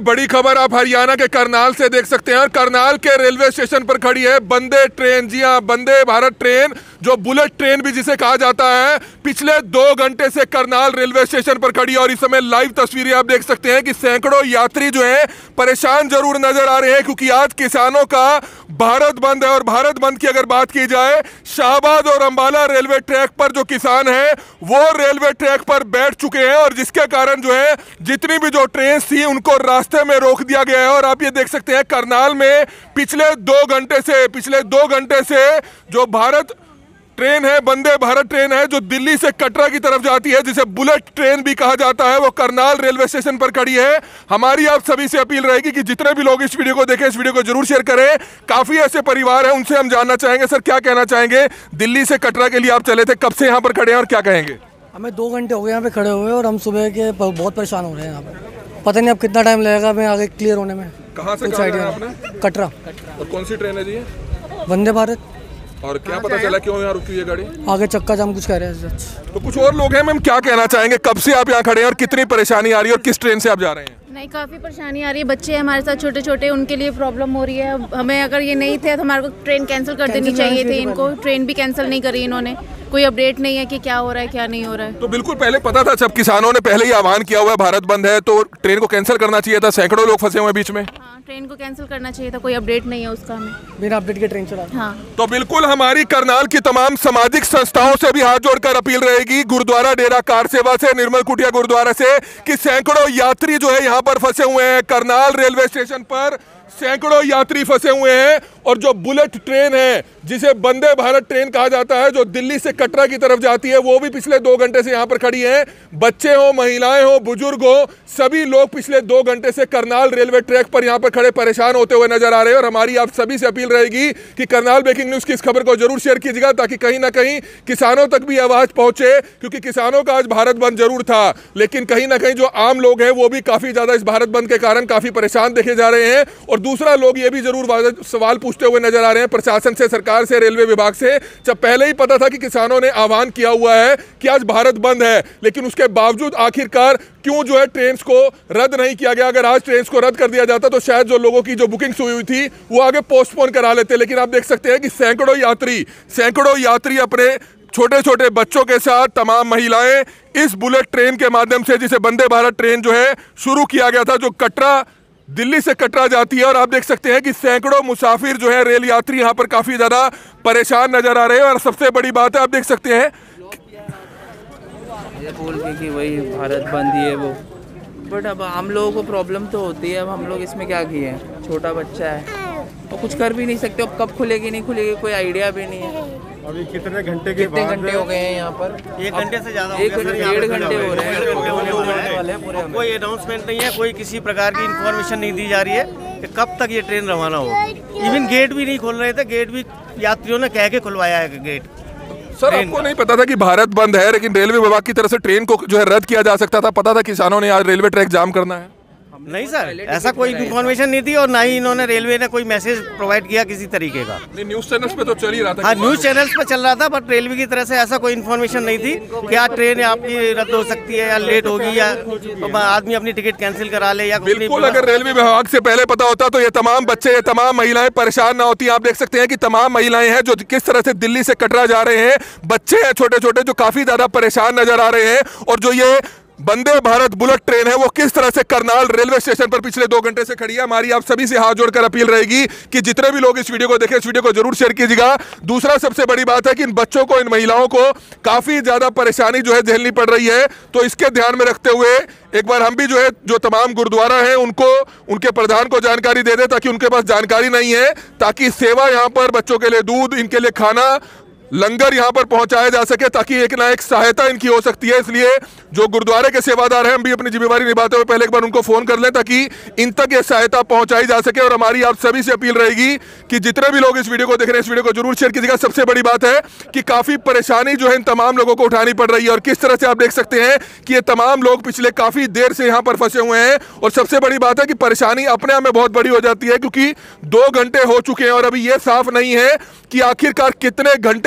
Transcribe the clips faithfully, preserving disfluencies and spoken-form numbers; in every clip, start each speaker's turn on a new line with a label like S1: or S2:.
S1: बड़ी खबर आप हरियाणा के करनाल से देख सकते हैं। करनाल के रेलवे स्टेशन पर खड़ी है वंदे ट्रेन। जी हां, वंदे भारत ट्रेन, जो बुलेट ट्रेन भी जिसे कहा जाता है, पिछले दो घंटे से करनाल रेलवे स्टेशन पर खड़ी है। और इस समय लाइव तस्वीरें आप देख सकते हैं कि सैकड़ों यात्री जो हैं परेशान जरूर नजर आ रहे हैं, क्योंकि आज किसानों का भारत बंद है। और भारत बंद की अगर बात की जाए, शाहबाद और अंबाला रेलवे ट्रैक पर जो किसान हैं वो रेलवे ट्रैक पर बैठ चुके हैं, और जिसके कारण जो है जितनी भी जो ट्रेन थी उनको रास्ते में रोक दिया गया है। और आप ये देख सकते हैं करनाल में पिछले दो घंटे से पिछले दो घंटे से जो भारत ट्रेन है, वंदे भारत ट्रेन है, जो दिल्ली से कटरा की तरफ जाती है, जिसे बुलेट ट्रेन भी कहा जाता है, वो करनाल रेलवे स्टेशन पर खड़ी है। हमारी आप सभी से अपील रहेगी कि जितने भी लोग इस वीडियो को देखें, इस वीडियो को जरूर शेयर करें। काफी ऐसे परिवार हैं, उनसे हम जानना चाहेंगे। सर, क्या कहना चाहेंगे? दिल्ली से कटरा के लिए आप चले थे, कब से यहाँ पर खड़े हैं और क्या कहेंगे?
S2: हमें दो घंटे हो गए यहाँ पे खड़े हुए और हम सुबह के बहुत परेशान हो रहे हैं यहाँ पे। पता नहीं अब कितना टाइम लगेगा हमें आगे क्लियर होने में।
S1: कहाँ से कहाँ गए आपने?
S2: कटरा।
S1: और कौन सी ट्रेन है जी?
S2: वंदे भारत।
S1: और क्या पता चला क्यों यहाँ रुकी है गाड़ी?
S2: आगे चक्का जाम कुछ कह रहे हैं।
S1: तो कुछ और लोग हैं, मैम क्या कहना चाहेंगे? कब से आप यहाँ खड़े हैं और कितनी परेशानी आ रही है और किस ट्रेन से आप जा रहे हैं?
S3: नहीं, काफ़ी परेशानी आ रही है। बच्चे हैं हमारे साथ छोटे छोटे, उनके लिए प्रॉब्लम हो रही है। हमें अगर ये नहीं थे तो हमारे को ट्रेन कैंसिल कर देनी चाहिए थी इनको। ट्रेन भी कैंसिल नहीं करी इन्होंने, कोई अपडेट नहीं है कि क्या हो रहा है क्या नहीं हो रहा है।
S1: तो बिल्कुल पहले पता था, जब किसानों ने पहले ही आह्वान किया हुआ है भारत बंद है, तो ट्रेन को कैंसिल करना चाहिए था। सैकड़ों लोग फंसे हुए हैं बीच में।
S3: हाँ, ट्रेन को कैंसिल करना चाहिए था, कोई अपडेट नहीं है उसका हमें।
S2: बिना अपडेट के ट्रेन चला।
S3: हाँ,
S1: तो बिल्कुल हमारी करनाल की तमाम सामाजिक संस्थाओं से भी हाथ जोड़कर अपील रहेगी, गुरुद्वारा डेरा कार सेवा से, निर्मल कुटिया गुरुद्वारा से, कि सैकड़ों यात्री जो है यहाँ पर फंसे हुए हैं। करनाल रेलवे स्टेशन पर सैकड़ों यात्री फंसे हुए हैं, और जो बुलेट ट्रेन है, जिसे वंदे भारत ट्रेन कहा जाता है, जो दिल्ली से कटरा की तरफ जाती है, वो भी पिछले दो घंटे से यहाँ पर खड़ी है। बच्चे हो, महिलाएं हो, बुजुर्ग हो, सभी लोग पिछले दो घंटे से करनाल रेलवे ट्रैक पर यहाँ पर खड़े परेशान होते हुए नजर आ रहे हैं। और हमारी आप सभी से अपील रहेगी कि करनाल ब्रेकिंग न्यूज की इस खबर को जरूर शेयर कीजिएगा, ताकि कहीं ना कहीं किसानों तक भी आवाज पहुंचे। क्योंकि किसानों का आज भारत बंद जरूर था, लेकिन कहीं ना कहीं जो आम लोग हैं वो भी काफी ज्यादा इस भारत बंद के कारण काफी परेशान देखे जा रहे हैं। और दूसरा, लोग ये भी जरूर सवाल पूछते हुए नजर आ रहे हैं प्रशासन से, सरकार से, रेलवे विभाग से, जब पहले ही पता था कि किसानों ने आह्वान किया हुआ है कि आज भारत बंद है, लेकिन उसके बावजूद आखिरकार क्यों जो है ट्रेन को रद्द नहीं किया गया? अगर आज ट्रेन को रद्द कर दिया जाता तो शायद जो लोगों की जो बुकिंग हुई हुई थी वो आगे पोस्टपोन करा लेते। लेकिन आप देख सकते हैं कि सैकड़ों यात्री सैकड़ों यात्री अपने छोटे छोटे बच्चों के साथ, तमाम महिलाएं इस बुलेट ट्रेन के माध्यम से, जिसे वंदे भारत ट्रेन जो है शुरू किया गया था, जो कटरा दिल्ली से कटरा जाती है। और आप देख सकते हैं कि सैकड़ों मुसाफिर जो है, रेल यात्री यहाँ पर काफी ज्यादा परेशान नजर आ रहे हैं। और सबसे बड़ी बात है, आप देख सकते हैं
S4: ये बोल के कि वही भारत बंद ही है वो, बट अब हम लोगों को प्रॉब्लम तो होती है। अब हम लोग इसमें क्या किए हैं, छोटा बच्चा है और कुछ कर भी नहीं सकते। अब कब खुलेगी नहीं खुलेगी कोई आइडिया भी नहीं है।
S5: अभी कितने घंटे के
S4: कितने घंटे हो गए हैं यहाँ पर?
S5: एक घंटे से ज़्यादा,
S4: एक डेढ़ घंटे हो रहे हैं।
S5: कोई अनाउंसमेंट नहीं है, कोई किसी प्रकार की इंफॉर्मेशन नहीं दी जा रही है कि कब तक ये ट्रेन रवाना होगी। इवन गेट भी नहीं खोल रहे थे, गेट भी यात्रियों ने कह के खुलवाया है गेट।
S1: सर, आपको नहीं पता था कि भारत बंद है, लेकिन रेलवे विभाग की तरफ से ट्रेन को जो है रद्द किया जा सकता था? पता था किसानों ने आज रेलवे ट्रैक जाम करना है?
S5: नहीं सर, ऐसा कोई इन्फॉर्मेशन नहीं थी, और ना ही इन्होंने, रेलवे ने कोई मैसेज प्रोवाइड किया किसी तरीके का।
S1: नहीं, न्यूज चैनल्स पे तो चल ही रहा था।
S5: हाँ, न्यूज चैनल्स पे चल रहा था, बट रेलवे की तरफ से ऐसा कोई इन्फॉर्मेशन नहीं थी कि आज ट्रेन आपकी रद्द हो सकती है या लेट होगी या आदमी अपनी टिकट कैंसिल करा ले या।
S1: बिल्कुल, अगर रेलवे विभाग से पहले पता होता तो ये तमाम बच्चे, ये तमाम महिलाएं परेशान ना होती। आप देख सकते हैं कि तमाम महिलाएं हैं जो किस तरह से दिल्ली से कटरा जा रहे हैं, बच्चे हैं छोटे छोटे जो काफी ज्यादा परेशान नजर आ रहे हैं। और जो ये वंदे भारत बुलेट ट्रेन है वो किस तरह से करनाल रेलवे स्टेशन पर पिछले दो घंटे से खड़ी है। हमारी आप सभी से हाथ जोड़कर अपील रहेगी कि जितने भी लोग इस वीडियो को देखें, इस वीडियो को जरूर शेयर कीजिएगा। दूसरा, सबसे बड़ी बात है कि इन बच्चों को, इन महिलाओं को काफी ज्यादा परेशानी जो है झेलनी पड़ रही है। तो इसके ध्यान में रखते हुए एक बार हम भी जो है, जो तमाम गुरुद्वारा है, उनको, उनके प्रधान को जानकारी दे दे, ताकि उनके पास जानकारी नहीं है, ताकि सेवा यहाँ पर बच्चों के लिए दूध, इनके लिए खाना, लंगर यहाँ पर पहुंचाया जा सके, ताकि एक ना एक सहायता इनकी हो सकती है। इसलिए जो गुरुद्वारे के सेवादार हैं, हम भी अपनी जिम्मेवारी निभाते हुए पहले एक बार उनको फोन कर लें, ताकि इन तक ये सहायता पहुंचाई जा सके। और हमारी आप सभी से अपील रहेगी कि जितने भी लोग इस वीडियो को देख रहे हैं, इस वीडियो को जरूर शेयर कीजिएगा। सबसे बड़ी बात है कि काफी परेशानी जो है इन तमाम लोगों को उठानी पड़ रही है, और किस तरह से आप देख सकते हैं कि ये तमाम लोग पिछले काफी देर से यहाँ पर फंसे हुए हैं। और सबसे बड़ी बात है कि परेशानी अपने आप में बहुत बड़ी हो जाती है, क्योंकि दो घंटे हो चुके हैं और अभी ये साफ नहीं है कि आखिरकार कितने घंटे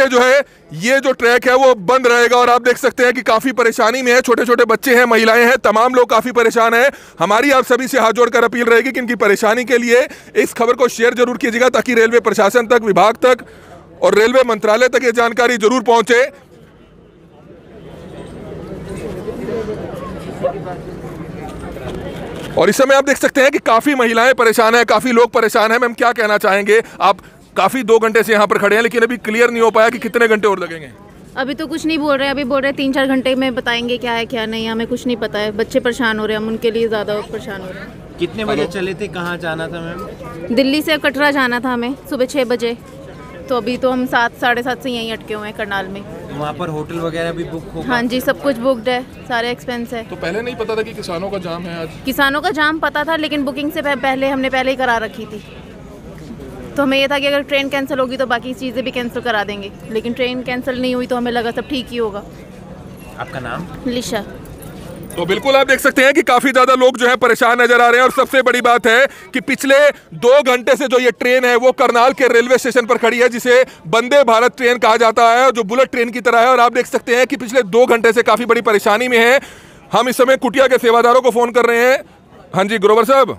S1: जो है ये जो ट्रैक है वो बंद रहेगा और आप देख सकते हैं कि काफी परेशानी में है, छोटे छोटे बच्चे हैं, महिलाएं हैं, तमाम लोग काफी परेशान हैं। हमारी आप सभी से हाथ जोड़कर अपील रहेगी कि इनकी परेशानी के लिए इस खबर को शेयर जरूर कीजिएगा ताकि रेलवे प्रशासन तक, विभाग तक और रेलवे मंत्रालय तक ये जानकारी जरूर पहुंचे। और इस समय आप देख सकते हैं कि काफी महिलाएं परेशान हैं, काफी लोग परेशान हैं। मैम क्या कहना चाहेंगे? आप काफी दो घंटे से यहाँ पर खड़े हैं लेकिन अभी क्लियर नहीं हो पाया कि कितने घंटे और लगेंगे।
S3: अभी तो कुछ नहीं बोल रहे, अभी बोल रहे तीन चार घंटे में बताएंगे क्या है क्या नहीं, हमें कुछ नहीं पता है। बच्चे परेशान हो रहे हैं, हम उनके लिए ज़्यादा परेशान हो रहे हैं।
S6: कितने बजे चले थे, कहाँ जाना था मैम?
S3: दिल्ली से कटरा जाना था हमें सुबह छः बजे, तो अभी तो हम सात साढ़े सात से यहीं अटके हुए हैं करनाल में।
S6: वहाँ पर होटल वगैरह भी बुक होगा?
S3: हाँ जी, सब कुछ बुकड है, सारे एक्सपेंस है।
S1: तो पहले नहीं पता था कि किसानों का जाम है आज?
S3: किसानों का जाम पता था लेकिन बुकिंग से पहले हमने पहले ही करा रखी थी, तो हमें ये था कि अगर ट्रेन कैंसिल होगी तो बाकी चीज़ें भी कैंसिल करा देंगे, लेकिन ट्रेन कैंसिल नहीं हुई तो हमें लगा सब ठीक ही होगा।
S6: आपका नाम?
S3: लिशा।
S1: तो बिल्कुल आप देख सकते हैं कि काफी ज्यादा लोग जो है परेशान नजर आ रहे हैं और सबसे बड़ी बात है कि पिछले दो घंटे से जो ये ट्रेन है वो करनाल के रेलवे स्टेशन पर खड़ी है, जिसे वंदे भारत ट्रेन कहा जाता है, जो बुलेट ट्रेन की तरह है। और आप देख सकते हैं कि पिछले दो घंटे से काफी बड़ी परेशानी में है। हम इस समय कुटिया के सेवादारों को फोन कर रहे हैं। हाँ जी ग्रोवर साहब,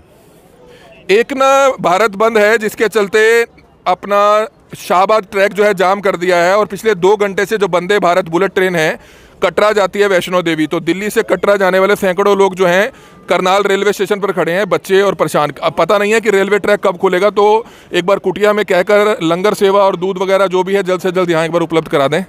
S1: एक ना भारत बंद है जिसके चलते अपना शाहबाद ट्रैक जो है जाम कर दिया है और पिछले दो घंटे से जो वंदे भारत बुलेट ट्रेन है कटरा जाती है वैष्णो देवी, तो दिल्ली से कटरा जाने वाले सैकड़ों लोग जो हैं करनाल रेलवे स्टेशन पर खड़े हैं, बच्चे और परेशान। अब पता नहीं है कि रेलवे ट्रैक कब खुलेगा, तो एक बार कुटिया में कहकर लंगर सेवा और दूध वगैरह जो भी है जल्द से जल्द यहाँ एक बार उपलब्ध करा दें।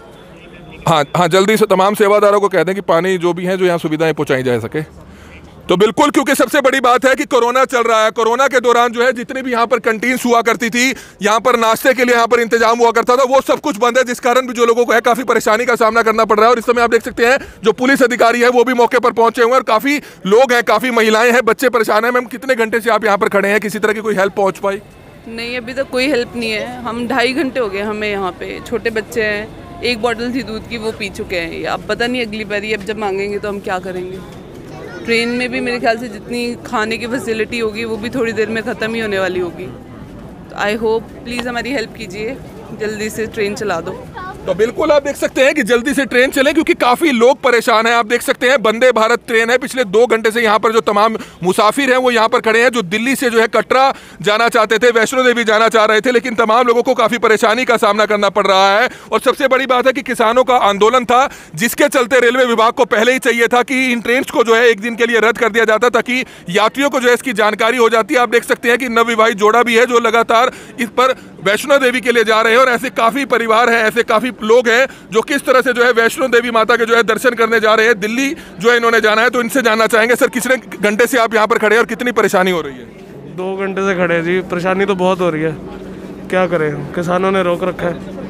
S1: हाँ हाँ जल्दी से तमाम सेवादारों को कह दें कि पानी जो भी है जो यहाँ सुविधाएं पहुँचाई जा सके। तो बिल्कुल, क्योंकि सबसे बड़ी बात है कि कोरोना चल रहा है। कोरोना के दौरान जो है जितनी भी यहाँ पर कैंटीन्स हुआ करती थी, यहाँ पर नाश्ते के लिए यहाँ पर इंतजाम हुआ करता था, वो सब कुछ बंद है, जिस कारण भी जो लोगों को है काफी परेशानी का सामना करना पड़ रहा है। और इस समय आप देख सकते हैं जो पुलिस अधिकारी है वो भी मौके पर पहुंचे हुए हैं और काफी लोग हैं, काफी महिलाएं हैं, बच्चे परेशान है। मैम कितने घंटे से आप यहाँ पर खड़े हैं, किसी तरह की कोई हेल्प पहुंच पाई?
S7: नहीं, अभी तक कोई हेल्प नहीं है। हम ढाई घंटे हो गए हमें यहाँ पे, छोटे बच्चे हैं, एक बॉटल थी दूध की वो पी चुके हैं। अब पता नहीं अगली बारी अब जब मांगेंगे तो हम क्या करेंगे। ट्रेन में भी मेरे ख्याल से जितनी खाने की फैसिलिटी होगी वो भी थोड़ी देर में ख़त्म ही होने वाली होगी। तो आई होप प्लीज़ हमारी हेल्प कीजिए, जल्दी से ट्रेन चला दो।
S1: तो बिल्कुल आप देख सकते हैं कि जल्दी से ट्रेन चले क्योंकि काफी लोग परेशान हैं। आप देख सकते हैं वंदे भारत ट्रेन है, पिछले दो घंटे से यहाँ पर जो तमाम मुसाफिर हैं वो यहाँ पर खड़े हैं, जो दिल्ली से जो है कटरा जाना चाहते थे, वैष्णो देवी जाना चाह रहे थे, लेकिन तमाम लोगों को काफी परेशानी का सामना करना पड़ रहा है। और सबसे बड़ी बात है कि किसानों का आंदोलन था, जिसके चलते रेलवे विभाग को पहले ही चाहिए था कि इन ट्रेन को जो है एक दिन के लिए रद्द कर दिया जाता ताकि यात्रियों को जो है इसकी जानकारी हो जाती है। आप देख सकते हैं कि नवविवाहित जोड़ा भी है जो लगातार इस पर वैष्णो देवी के लिए जा रहे हैं और ऐसे काफी परिवार हैं, ऐसे काफी लोग हैं जो किस तरह से जो है वैष्णो देवी माता के जो है दर्शन करने जा रहे हैं। दिल्ली जो है इन्होंने जाना है, तो इनसे जानना चाहेंगे सर कितने घंटे से आप यहाँ पर खड़े हैं और कितनी परेशानी हो रही है?
S8: दो घंटे से खड़े हैं जी, परेशानी तो बहुत हो रही है, क्या करें, किसानों ने रोक रखा है।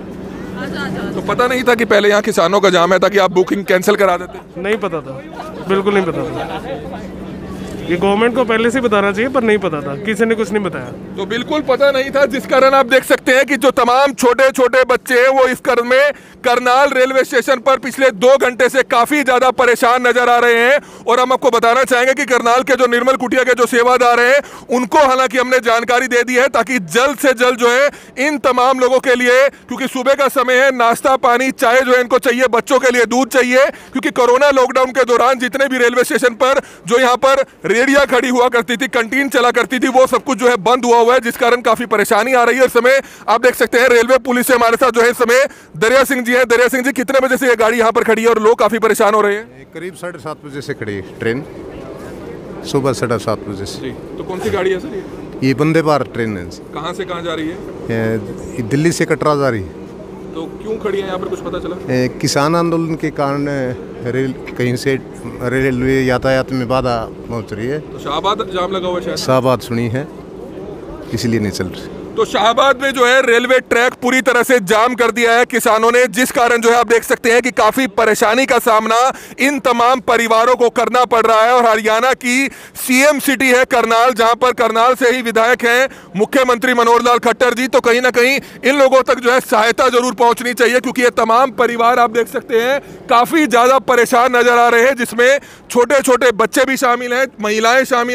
S1: तो पता नहीं था कि पहले यहाँ किसानों का जाम है ताकि आप बुकिंग कैंसिल करा देते?
S8: नहीं पता था, बिल्कुल नहीं पता था। ये गवर्नमेंट को पहले से बताना चाहिए पर नहीं पता था, किसी ने कुछ नहीं बताया।
S1: तो बिल्कुल पता नहीं था, जिस कारण आप देख सकते हैं कि जो तमाम छोटे छोटे बच्चे हैं वो इस क्रम में करनाल रेलवे स्टेशन पर पिछले दो घंटे से काफी ज्यादा परेशान नजर आ रहे हैं। और हम आपको बताना चाहेंगे कि करनाल के जो निर्मल कुटिया के जो सेवादार हैं उनको हालांकि हमने जानकारी दे दी है ताकि जल्द से जल्द जो है इन तमाम लोगों के लिए, क्योंकि सुबह का समय है, नाश्ता पानी चाय जो है इनको चाहिए, बच्चों के लिए दूध चाहिए, क्योंकि कोरोना लॉकडाउन के दौरान जितने भी रेलवे स्टेशन पर जो यहाँ पर रेडिया खड़ी हुआ करती थी, कैंटीन चला करती थी, वो सब कुछ जो है बंद हुआ हुआ है, जिस कारण काफी परेशानी आ रही है। इस समय आप देख सकते हैं रेलवे पुलिस से हमारे साथ जो है इस समय दरिया सिंह जी हैं। दरिया सिंह जी, कितने बजे से ये गाड़ी यहाँ पर खड़ी है और लोग काफी परेशान हो रहे हैं?
S9: करीब साढ़े सात बजे से खड़ी है ट्रेन, सुबह साढ़े सात बजे से।
S1: तो कौन सी गाड़ी है सर ये?
S9: ये वंदे भारत ट्रेन है।
S1: कहाँ से कहाँ जा रही है?
S9: ये दिल्ली से कटरा जा रही है।
S1: तो क्यों खड़ी है यहाँ पर, कुछ पता चला?
S9: ए, किसान आंदोलन के कारण रेल कहीं से रेलवे यातायात में बाधा पहुंच रही है।
S1: तो शाहबाद जाम लगा हुआ है,
S9: शाहबाद सुनी है, इसलिए नहीं चल रही।
S1: तो शाहबाद में जो है रेलवे ट्रैक पूरी तरह से जाम कर दिया है किसानों ने, जिस कारण जो है आप देख सकते हैं कि काफी परेशानी का सामना इन तमाम परिवारों को करना पड़ रहा है। और हरियाणा की सीएम सिटी है करनाल, जहां पर करनाल से ही विधायक हैं मुख्यमंत्री मनोहर लाल खट्टर जी, तो कहीं ना कहीं इन लोगों तक जो है सहायता जरूर पहुंचनी चाहिए, क्योंकि ये तमाम परिवार आप देख सकते हैं काफी ज्यादा परेशान नजर आ रहे हैं, जिसमें छोटे छोटे बच्चे भी शामिल हैं, महिलाएं शामिल हैं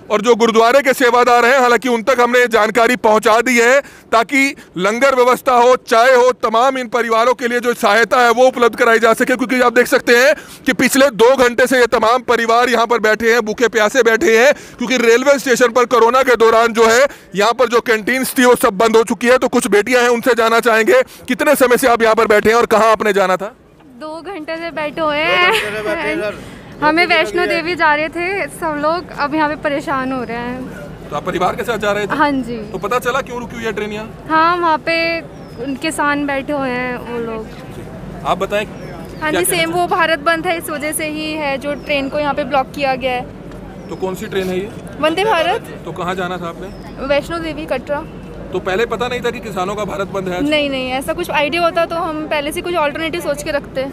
S1: और जो गुरुद्वारे के सेवादार हैं, हालांकि उन तक हमने जानकारी पहुंचा दी है ताकि लंगर व्यवस्था हो, चाय हो, तमाम इन परिवारों के लिए जो सहायता है वो उपलब्ध कराई जा सके। क्योंकि आप देख सकते हैं कि पिछले दो घंटे से ये तमाम परिवार यहाँ पर बैठे हैं, भूखे प्यासे बैठे हैं, क्योंकि रेलवे स्टेशन पर कोरोना के दौरान जो है यहाँ पर जो कैंटीन्स थी वो सब बंद हो चुकी है। तो कुछ बेटियां हैं, उनसे जाना चाहेंगे कितने समय से आप यहाँ पर बैठे हैं और कहाँ आपने जाना था?
S10: दो घंटे से बैठे हुए हैं, हमें वैष्णो देवी जा रहे थे सब लोग, अब यहाँ पे परेशान हो रहे हैं।
S1: तो आप परिवार के साथ जा रहे थे?
S10: हाँ जी।
S1: तो पता चला क्यों रुकी हुई है ट्रेन यहाँ?
S10: हाँ, वहाँ पे किसान बैठे हुए हैं वो लोग।
S1: आप बताएं।
S10: हाँ जी, सेम वो भारत बंद है, इस वजह से ही है जो ट्रेन को यहाँ पे ब्लॉक किया गया है।
S1: तो कौन सी ट्रेन है ये?
S10: वंदे भारत।
S1: तो कहाँ जाना था आपने?
S10: वैष्णो देवी, कटरा।
S1: तो पहले पता नहीं था कि किसानों का भारत बंद है?
S10: नहीं नहीं, ऐसा कुछ आइडिया होता तो हम पहले से कुछ ऑल्टरनेटिव सोच के रखते।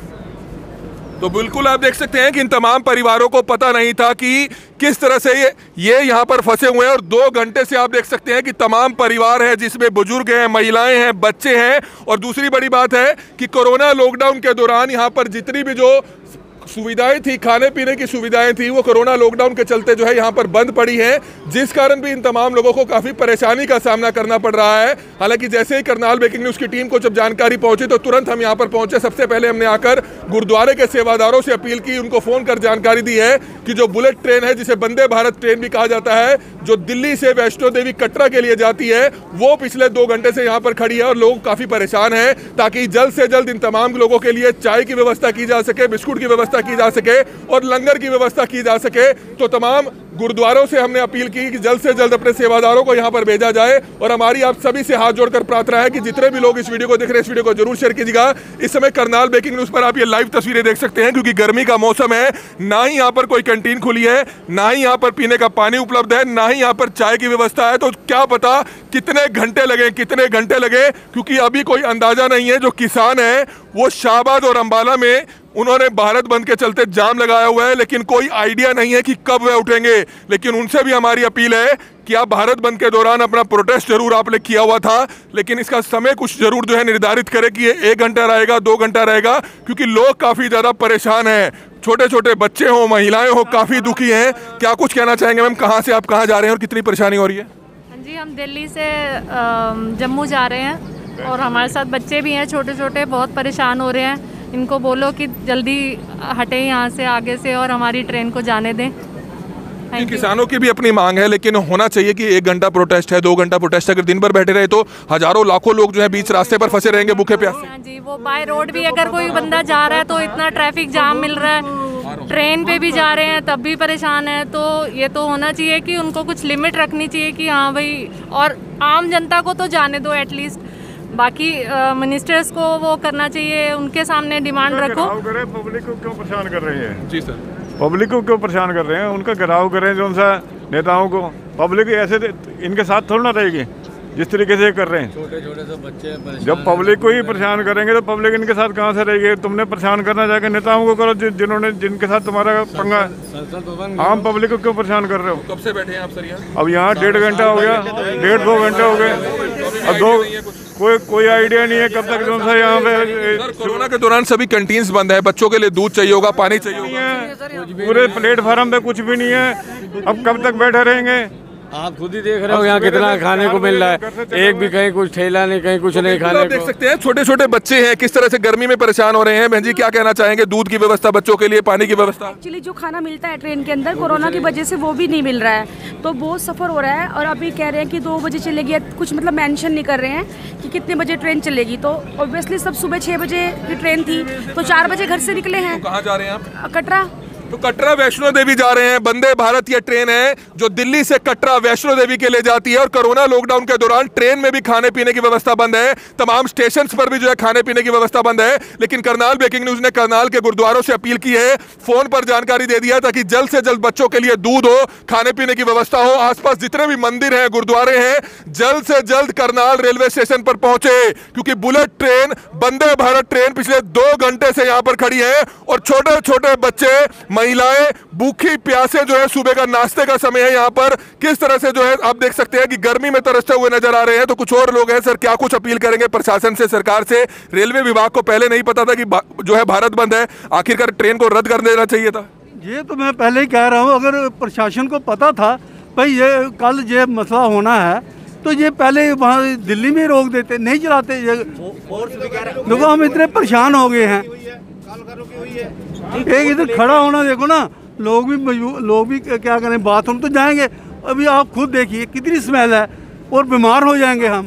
S1: तो बिल्कुल आप देख सकते हैं कि इन तमाम परिवारों को पता नहीं था कि किस तरह से ये ये यहाँ पर फंसे हुए हैं। और दो घंटे से आप देख सकते हैं कि तमाम परिवार है, जिसमें बुजुर्ग हैं, महिलाएं हैं, बच्चे हैं। और दूसरी बड़ी बात है कि कोरोना लॉकडाउन के दौरान यहाँ पर जितनी भी जो सुविधाएं थी, खाने पीने की सुविधाएं थी, वो कोरोना लॉकडाउन के चलते जो है यहाँ पर बंद पड़ी है, जिस कारण भी इन तमाम लोगों को काफ़ी परेशानी का सामना करना पड़ रहा है। हालांकि जैसे ही करनाल ब्रेकिंग न्यूज़ की टीम को जब जानकारी पहुंची तो तुरंत हम यहाँ पर पहुंचे। सबसे पहले हमने आकर गुरुद्वारे के सेवादारों से अपील की, उनको फ़ोन कर जानकारी दी है कि जो बुलेट ट्रेन है, जिसे वंदे भारत ट्रेन भी कहा जाता है, जो दिल्ली से वैष्णो देवी कटरा के लिए जाती है, वो पिछले दो घंटे से यहाँ पर खड़ी है और लोग काफ़ी परेशान हैं। ताकि जल्द से जल्द इन तमाम लोगों के लिए चाय की व्यवस्था की जा सके, बिस्कुट की व्यवस्था की जा सके और लंगर की व्यवस्था की जा सके। तो तमाम गुरुद्वारों से हमने अपील की कि जल्द से जल्द अपने सेवादारों को यहाँ पर भेजा जाए। और हमारी आप सभी से हाथ जोड़कर प्रार्थना है कि जितने भी लोग इस वीडियो को देख रहे हैं, इस वीडियो को जरूर शेयर कीजिएगा। इस समय करनाल ब्रेकिंग न्यूज़ पर आप ये लाइव तस्वीरें देख सकते हैं, क्योंकि गर्मी का मौसम है, ना ही यहाँ पर कोई कैंटीन खुली है, ना ही यहाँ पर पीने का पानी उपलब्ध है, ना ही यहाँ पर चाय की व्यवस्था है। तो क्या पता कितने घंटे लगे, कितने घंटे लगे, क्योंकि अभी कोई अंदाजा नहीं है। जो किसान है वो शाहबाद और अंबाला में उन्होंने भारत बंद के चलते जाम लगाया हुआ है, लेकिन कोई आइडिया नहीं है कि कब वह उठेंगे। लेकिन उनसे भी हमारी अपील है कि आप भारत बंद के दौरान अपना प्रोटेस्ट जरूर आपने किया हुआ था, लेकिन इसका समय कुछ जरूर जो है निर्धारित करें कि ये एक घंटा रहेगा, दो घंटा रहेगा, क्योंकि लोग काफ़ी ज़्यादा परेशान हैं। छोटे छोटे बच्चे हों, महिलाएं हों, काफ़ी दुखी हैं। क्या कुछ कहना चाहेंगे मैम? कहाँ से आप कहाँ जा रहे हैं और कितनी परेशानी हो रही है?
S10: जी, हम दिल्ली से जम्मू जा रहे हैं और हमारे साथ बच्चे भी हैं, छोटे छोटे, बहुत परेशान हो रहे हैं। इनको बोलो कि जल्दी हटे यहाँ से, आगे से, और हमारी ट्रेन को जाने दें।
S1: किसानों की भी अपनी मांग है, लेकिन होना चाहिए कि एक घंटा प्रोटेस्ट है, दो घंटा प्रोटेस्ट है। अगर दिन भर बैठे रहे तो हजारों लाखों लोग जो है बीच रास्ते पर फंसे रहेंगे भूखे प्यासे।
S10: हाँ जी, वो बाय रोड भी अगर कोई बंदा जा रहा है तो इतना ट्रैफिक जाम मिल रहा है, ट्रेन पे भी जा रहे हैं तब भी परेशान है। तो ये तो होना चाहिए कि उनको कुछ लिमिट रखनी चाहिए कि हाँ भाई, और आम जनता को तो जाने दो एटलीस्ट। बाकी मिनिस्टर्स को वो करना चाहिए, उनके सामने डिमांड रखो।
S11: पब्लिक को क्यों परेशान कर रही है?
S1: जी सर,
S11: पब्लिक को क्यों परेशान कर रहे हैं? उनका घेराव करें जो उनसा नेताओं को। पब्लिक ऐसे इनके साथ थोड़ा ना रहेगी जिस तरीके से कर रहे हैं। छोटे छोटे से बच्चे जब पब्लिक को ही परेशान करेंगे तो पब्लिक इनके साथ कहाँ से रहेगी? तुमने परेशान करना जाके नेताओं को करो, जिन्होंने जिनके साथ तुम्हारा पंगा है। आम पब्लिक को क्यों परेशान कर रहे हो?
S1: कब से बैठे हैं आप सर यहाँ?
S11: अब यहाँ डेढ़ घंटा हो गया, डेढ़ दो घंटे हो गए। अब दो कोई कोई आइडिया नहीं है कब तक जो सा यहाँ पे।
S1: कोरोना के दौरान सभी कैंटीन्स बंद है, बच्चों के लिए दूध चाहिए होगा, पानी चाहिए होगा,
S11: पूरे प्लेटफार्म पे कुछ भी नहीं है। अब कब तक बैठे रहेंगे?
S12: आप खुद ही देख रहे हो यहाँ कितना खाने को मिल रहा है, एक भी कहीं कुछ ठेला नहीं, कहीं कुछ नहीं खाने को।
S1: देख सकते हैं छोटे छोटे बच्चे हैं किस तरह से गर्मी में परेशान हो रहे हैं। बहन जी क्या कहना चाहेंगे? दूध की व्यवस्था बच्चों के लिए, पानी की व्यवस्था।
S13: एक्चुअली जो खाना मिलता है ट्रेन के अंदर कोरोना की वजह से वो भी नहीं मिल रहा है, तो बहुत सफ़र हो रहा है। और अभी कह रहे हैं कि दो बजे चलेगी, कुछ मतलब मेंशन नहीं कर रहे हैं कि कितने बजे ट्रेन चलेगी। तो ऑब्वियसली सब सुबह छः बजे की ट्रेन थी तो चार बजे घर से निकले हैं।
S1: कहाँ जा रहे हैं आप?
S13: कटरा।
S1: तो कटरा वैष्णो देवी जा रहे हैं। वंदे भारत ये ट्रेन है जो दिल्ली से कटरा वैष्णो देवी के लिए जाती है। और कोरोना लॉकडाउन के दौरान ट्रेन में भी खाने पीने की व्यवस्था बंद है, तमाम स्टेशन पर भी जो है खाने पीने की व्यवस्था बंद है। लेकिन करनाल ब्रेकिंग न्यूज ने करनाल के गुरुद्वारों से अपील की है, फोन पर जानकारी दे दिया ताकि जल्द से जल्द बच्चों के लिए दूध हो, खाने पीने की व्यवस्था हो। आसपास जितने भी मंदिर हैं, गुरुद्वारे हैं, जल्द से जल्द करनाल रेलवे स्टेशन पर पहुंचे, क्योंकि bullet train, Vande Bharat train पिछले दो घंटे से यहां पर खड़ी है। और छोटे छोटे बच्चे, महिलाएं भूखी प्यासे जो है, सुबह का नाश्ते का समय है यहाँ पर, किस तरह से जो है आप देख सकते हैं कि गर्मी में तरसते हुए नजर आ रहे हैं। तो कुछ और लोग हैं सर, क्या कुछ अपील करेंगे प्रशासन से, सरकार से? रेलवे विभाग को पहले नहीं पता था कि जो है भारत बंद है, आखिरकार ट्रेन को रद्द कर देना चाहिए था।
S14: ये तो मैं पहले ही कह रहा हूँ, अगर प्रशासन को पता था भाई ये कल ये मसला होना है तो ये पहले वहाँ दिल्ली में रोक देते, नहीं चलाते ये। देखो हम इतने परेशान हो गए हैं, एक इधर खड़ा होना देखो ना, लोग भी मजबूर, लोग भी क्या करें, बाथरूम तो जाएंगे, अभी आप खुद देखिए कितनी स्मेल है और बीमार हो जाएंगे हम।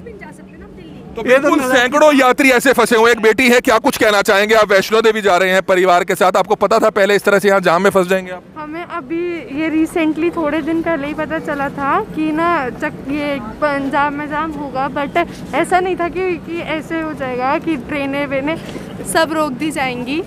S1: तो बिल्कुल सैकड़ों यात्री ऐसे फंसे हुए। एक बेटी है, क्या कुछ कहना चाहेंगे? आप वैष्णो देवी जा रहे हैं परिवार के साथ, आपको पता था पहले इस तरह से यहाँ जाम में फंस जाएंगे आप?
S15: हमें अभी ये रिसेंटली थोड़े दिन पहले ही पता चला था कि ना चक ये पंजाब में जाम होगा, बट ऐसा नहीं था कि, कि ऐसे हो जाएगा कि ट्रेनें वेनें सब रोक दी जाएंगी।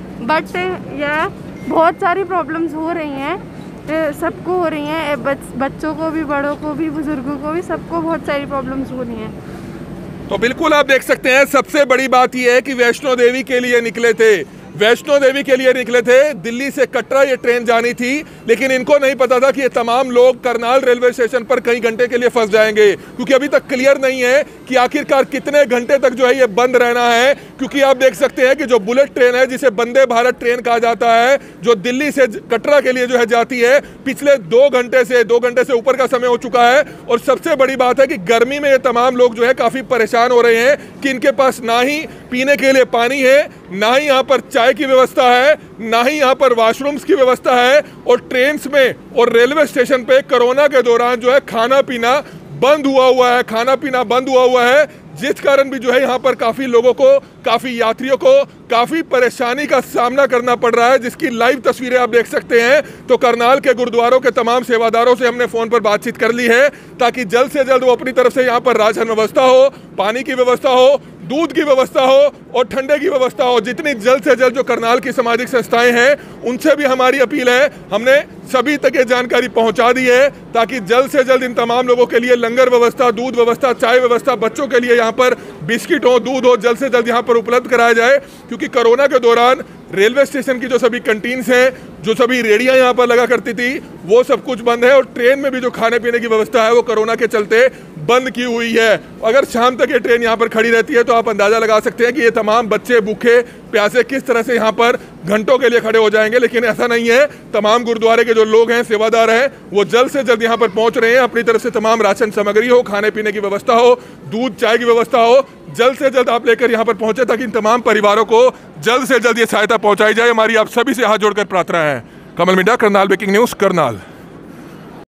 S15: बट यह बहुत सारी प्रॉब्लम्स हो रही हैं, सबको हो रही हैं, बच, बच्चों को भी, बड़ों को भी, बुजुर्गों को भी, सबको बहुत सारी प्रॉब्लम्स हो रही हैं।
S1: तो बिल्कुल आप देख सकते हैं, सबसे बड़ी बात यह है कि वैष्णो देवी के लिए निकले थे, वैष्णो देवी के लिए निकले थे, दिल्ली से कटरा ये ट्रेन जानी थी, लेकिन इनको नहीं पता था कि ये तमाम लोग करनाल रेलवे स्टेशन पर कई घंटे के लिए फंस जाएंगे, क्योंकि अभी तक क्लियर नहीं है कि आखिरकार कितने घंटे तक जो है ये बंद रहना है। क्योंकि आप देख सकते हैं कि जो बुलेट ट्रेन है, जिसे वंदे भारत ट्रेन कहा जाता है, जो दिल्ली से कटरा के लिए जो है जाती है, पिछले दो घंटे से दो घंटे से ऊपर का समय हो चुका है। और सबसे बड़ी बात है कि गर्मी में ये तमाम लोग जो है काफी परेशान हो रहे हैं कि इनके पास ना ही पीने के लिए पानी है, ना ही यहाँ पर चाय की व्यवस्था है, ना ही यहाँ पर वॉशरूम्स की व्यवस्था है, और ट्रेन्स में और रेलवे स्टेशन पे कोरोना के दौरान जो है खाना पीना बंद हुआ हुआ है, खाना पीना बंद हुआ हुआ है, जिस कारण भी जो है यहाँ पर काफ़ी लोगों को, काफ़ी यात्रियों को काफ़ी परेशानी का सामना करना पड़ रहा है, जिसकी लाइव तस्वीरें आप देख सकते हैं। तो करनाल के गुरुद्वारों के तमाम सेवादारों से हमने फ़ोन पर बातचीत कर ली है, ताकि जल्द से जल्द वो अपनी तरफ से यहाँ पर राशन व्यवस्था हो, पानी की व्यवस्था हो, दूध की व्यवस्था हो और ठंडे की व्यवस्था हो। जितनी जल्द से जल्द जो करनाल की सामाजिक संस्थाएं हैं, उनसे भी हमारी अपील है, हमने सभी तक ये जानकारी पहुंचा दी है, ताकि जल्द से जल्द इन तमाम लोगों के लिए लंगर व्यवस्था, दूध व्यवस्था, चाय व्यवस्था, बच्चों के लिए यहाँ पर बिस्किट हो, दूध हो, जल्द से जल्द यहाँ पर उपलब्ध कराया जाए। क्योंकि कोरोना के दौरान रेलवे स्टेशन की जो सभी कंटीन्स हैं, जो सभी रेडियाँ यहाँ पर लगा करती थी, वो सब कुछ बंद है, और ट्रेन में भी जो खाने पीने की व्यवस्था है वो कोरोना के चलते बंद की हुई है। अगर शाम तक ये ट्रेन यहाँ पर खड़ी रहती है तो आप अंदाज़ा लगा सकते हैं कि ये तमाम बच्चे भूखे प्यासे किस तरह से यहाँ पर घंटों के लिए खड़े हो जाएंगे। लेकिन ऐसा नहीं है, तमाम गुरुद्वारे के जो लोग हैं, सेवादार हैं, वो जल्द से जल्द यहाँ पर पहुँच रहे हैं। अपनी तरफ से तमाम राशन सामग्री हो, खाने पीने की व्यवस्था हो, दूध चाय की व्यवस्था हो, जल्द से जल्द आप लेकर यहाँ पर पहुँचे, ताकि इन तमाम परिवारों को जल्द से जल्द ये सहायता पहुँचाई जाए। हमारी आप सभी से हाथ जोड़कर प्रार्थना है। Kamal Minda, Karnal breaking news, Karnal.